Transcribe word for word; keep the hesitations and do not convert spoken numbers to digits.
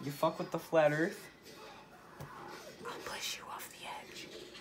You fuck with the flat earth? I'll push you off the edge.